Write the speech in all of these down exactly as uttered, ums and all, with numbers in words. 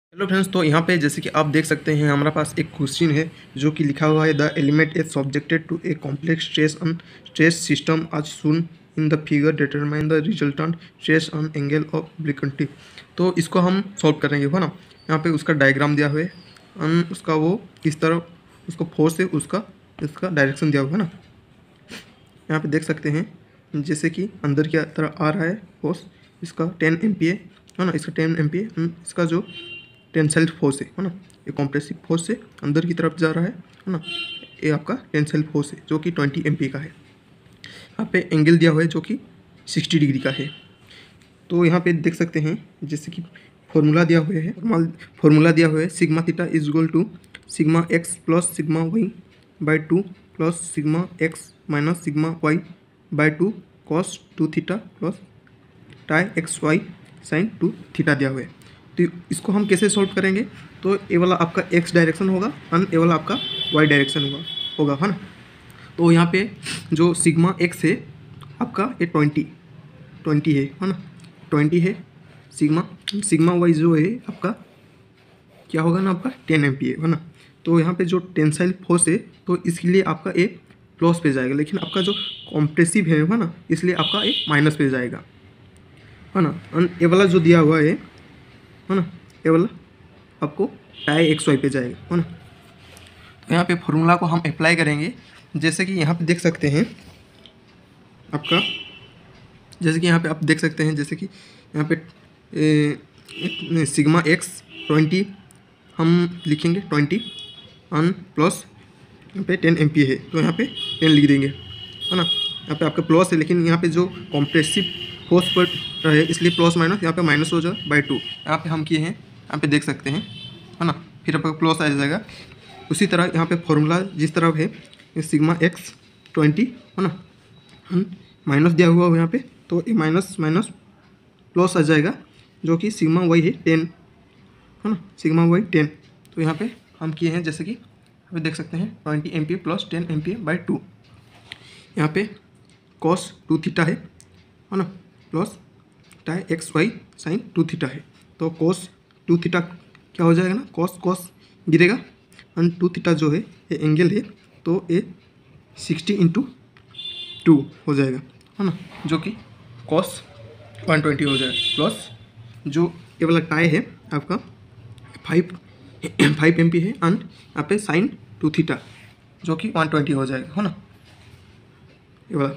Hello friends, तो यहाँ पे जैसे कि आप देख सकते हैं हमारे पास एक क्वेश्चन है जो कि लिखा हुआ है the element is subjected to a complex stress on stress system as shown in the figure determine the resultant stress on angle of obliquity. तो इसको हम सॉल्व करेंगे, है ना। यहाँ पे उसका डायग्राम दिया हुआ है और उसका वो किस तरह उसको फोर्स है उसका इसका डायरेक्शन दिया हुआ है ना। यहाँ पे देख सकते हैं जैसे कि अंदर की तरह आ रहा है फोर्स, इसका टेन एम पी ए है ना, इसका टेन एम पी ए इसका जो टेंसाइल फोर्स है है ना, ये कॉम्प्रेसिव फोर्स से अंदर की तरफ जा रहा है है ना। ये आपका टेंसाइल फोर्स है जो कि ट्वेंटी एम पी का है। यहाँ पे एंगल दिया हुआ है जो कि सिक्सटी डिग्री का है। तो यहाँ पे देख सकते हैं जैसे कि फॉर्मूला दिया हुआ है फॉर्मूला दिया हुआ है sigma theta is equal to sigma x plus sigma y by two plus sigma x minus sigma y by two cos two theta plus tau x y sine two theta दिया हुआ है। तो इसको हम कैसे सॉल्व करेंगे, तो ये वाला आपका एक्स डायरेक्शन होगा और ये वाला आपका वाई डायरेक्शन होगा होगा है ना। तो यहाँ पे जो सिग्मा एक्स है आपका ये ट्वेंटी ट्वेंटी है है ना, ट्वेंटी है। सिग्मा सिग्मा वाई जो है आपका क्या होगा ना, आपका टेन एम पी है ना। तो यहाँ पे जो टेंसाइल फोर्स है तो इसके लिए आपका ए प्लस पे जाएगा, लेकिन आपका जो कॉम्प्रेसिव है है ना, इसलिए आपका ए माइनस पे जाएगा है ना। ये वाला जो दिया हुआ है है ना, ये वाला आपको टाई एक्स वाई पे जाएगा है ना। तो यहाँ पे फॉर्मूला को हम अप्लाई करेंगे, जैसे कि यहाँ पे देख सकते हैं आपका जैसे कि यहाँ पे आप देख सकते हैं जैसे कि यहाँ पे a, a, sigma x twenty हम लिखेंगे ट्वेंटी अन प्लस यहाँ पे टेन एम पी है तो यहाँ पे टेन लिख देंगे है ना। यहाँ पे आपका प्लस है, लेकिन यहाँ पे जो कॉम्प्रेसिव फोर्स पर रहे इसलिए प्लस माइनस यहाँ पे माइनस हो जाए बाई टू। यहाँ पे हम किए हैं, यहाँ पे देख सकते हैं है ना, फिर आपका प्लस आ जाएगा। उसी तरह यहाँ पे फॉर्मूला जिस तरह है सिग्मा एक्स ट्वेंटी है ना, माइनस दिया हुआ हो यहाँ पे, तो ये माइनस माइनस प्लस आ जाएगा जो कि सिग्मा वाई है टेन है ना, सिग्मा वाई टेन। तो यहाँ पे हम किए हैं जैसे कि यहाँ पे देख सकते हैं twenty M P plus ten M P by two. यहाँ पे कॉस टू थीटा है है ना, plus tau x y sine two theta है। तो कॉस टू थीटा क्या हो जाएगा ना, कॉस कॉस गिरेगा और टू थीटा जो है ये एंगल है तो ये सिक्सटी इंटू टू हो जाएगा है ना, जो कि कॉस वन ट्वेंटी हो जाएगा। प्लस जो ये वाला टाई है आपका फाइव फाइव एम पी है एंड यहाँ पे साइन टू थीटा जो कि वन ट्वेंटी हो जाएगा है ना। ये वाला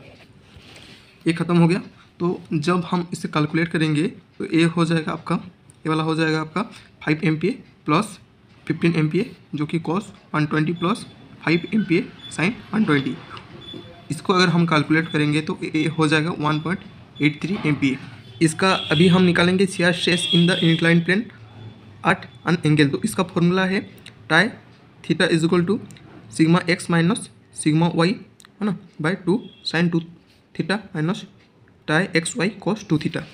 ये ख़त्म हो गया। तो जब हम इसे कैलकुलेट करेंगे तो ये हो जाएगा आपका ये वाला हो जाएगा आपका five M P A plus fifteen M P A जो कि cos one twenty plus five M P A sine one twenty. इसको अगर हम कैलकुलेट करेंगे तो ये हो जाएगा one point eight three M P A. इसका अभी हम निकालेंगे shear stress in the inclined plane at an angle. तो इसका फॉर्मूला है tau theta is equal to sigma x minus sigma y है ना by two sine two theta minus tau x y cos two theta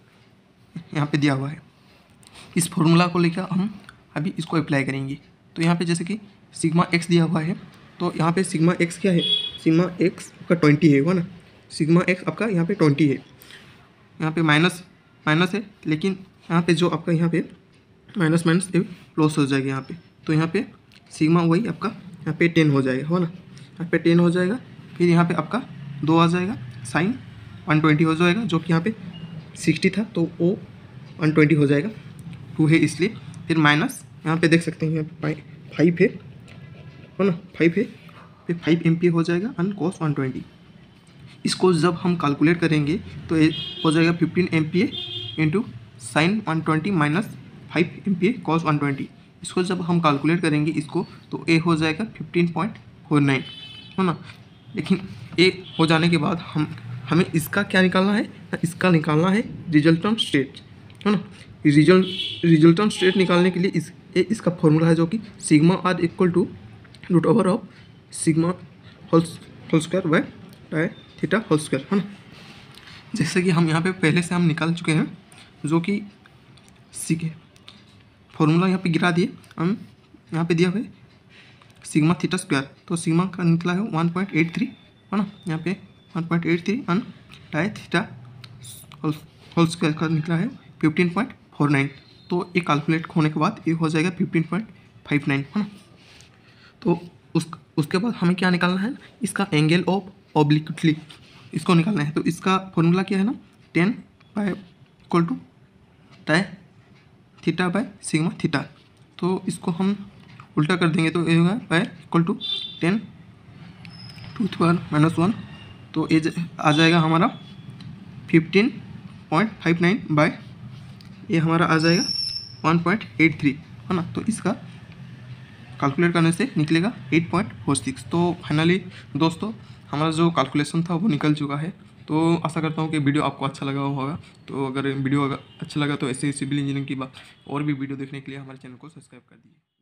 यहाँ पे दिया हुआ है। इस फॉर्मूला को लेकर हम अभी इसको अप्लाई करेंगे। तो यहाँ पे जैसे कि सिग्मा एक्स दिया हुआ है तो यहाँ पे सिग्मा एक्स क्या है, सिग्मा एक्स आपका ट्वेंटी है ना, सिग्मा एक्स आपका यहाँ पे ट्वेंटी है। यहाँ पे माइनस माइनस है, लेकिन यहाँ पे जो आपका यहाँ पे माइनस माइनस प्लस हो जाएगा यहाँ पे। तो यहाँ पे सिग्मा वाई आपका यहाँ पे टेन हो जाएगा है ना, यहाँ पे टेन हो जाएगा। फिर यहाँ पे आपका दो आ जाएगा साइन वन ट्वेंटी हो जाएगा जो कि यहाँ पे सिक्सटी था तो वो वन ट्वेंटी हो जाएगा, टू है इसलिए। फिर माइनस यहाँ पे देख सकते हैं यहाँ पे फाइव है है ना, फाइव है, फिर फाइव एम पी हो जाएगा एंड कॉस वन ट्वेंटी। इसको जब हम कैलकुलेट करेंगे तो ये हो जाएगा fifteen M P into sine one twenty minus five M P cos one twenty. इसको जब हम कैलकुलेट करेंगे इसको तो ए हो जाएगा फिफ्टीन पॉइंट फोर नाइन है ना। लेकिन ए हो जाने के बाद हम हमें इसका क्या निकालना है, इसका निकालना है रिजल्टेंट स्ट्रेस है ना। रिजल्ट रिजल्टेंट स्ट्रेस निकालने के लिए इस ए, इसका फॉर्मूला है जो कि sigma r equal to root over of sigma whole whole square by tau theta whole square है ना। जैसे कि हम यहाँ पे पहले से हम निकाल चुके हैं जो कि सीखे फॉर्मूला यहाँ पे गिरा दिए हम, यहाँ पे दिया हुआ है सिग्मा थीटा स्क्वायर। तो सिग्मा का निकला है वन पॉइंट एट थ्री है ना, यहाँ पे one point eight three and tau theta whole square का निकला है फिफ्टीन पॉइंट फोर नाइन। तो ये कैलकुलेट होने के बाद ये हो जाएगा फिफ्टीन पॉइंट फाइव नाइन, है ना। तो उस उसके बाद हमें क्या निकालना है, इसका एंगल ऑफ ऑब्लिक्विटली इसको निकालना है। तो इसका फॉर्मूला क्या है ना, tan phi equal to tau theta by sigma theta. तो इसको हम उल्टा कर देंगे तो ये होगा phi equal to tan to one minus one, तो ये आ जाएगा हमारा fifteen point five nine by ये हमारा आ जाएगा वन पॉइंट एट थ्री, है ना। तो इसका कैलकुलेट करने से निकलेगा एट पॉइंट फोर सिक्स। तो फाइनली दोस्तों हमारा जो कैलकुलेशन था वो निकल चुका है। तो आशा करता हूँ कि वीडियो आपको अच्छा लगा होगा। तो अगर वीडियो अच्छा लगा तो ऐसे ही सिविल इंजीनियरिंग की बात और भी वीडियो देखने के लिए हमारे चैनल को सब्सक्राइब कर दीजिए।